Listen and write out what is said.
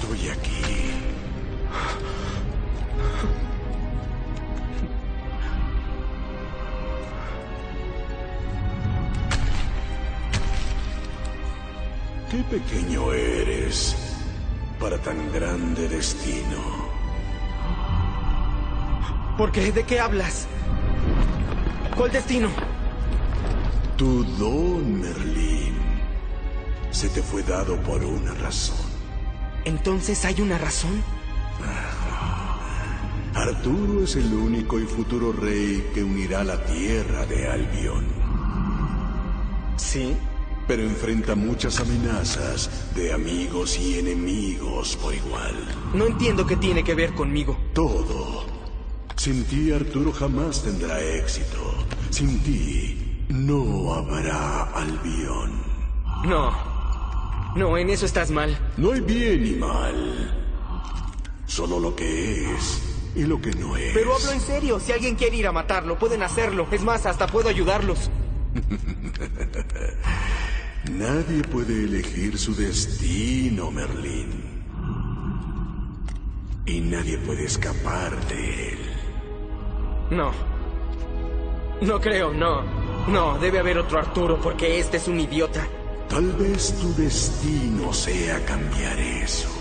estoy aquí. Qué pequeño eres para tan grande destino. ¿Por qué? ¿De qué hablas? ¿Cuál destino? Tu don, Merlín, se te fue dado por una razón. ¿Entonces hay una razón? Arturo es el único y futuro rey que unirá la tierra de Albion. ¿Sí? Pero enfrenta muchas amenazas de amigos y enemigos por igual. No entiendo qué tiene que ver conmigo. Todo. Sin ti, Arturo jamás tendrá éxito. Sin ti, no habrá Albion. No, en eso estás mal. No hay bien ni mal. Solo lo que es y lo que no es. Pero hablo en serio. Si alguien quiere ir a matarlo, pueden hacerlo. Es más, hasta puedo ayudarlos. Nadie puede elegir su destino, Merlín. Y nadie puede escapar de él. No creo, no, debe haber otro Arturo porque este es un idiota. Tal vez tu destino sea cambiar eso.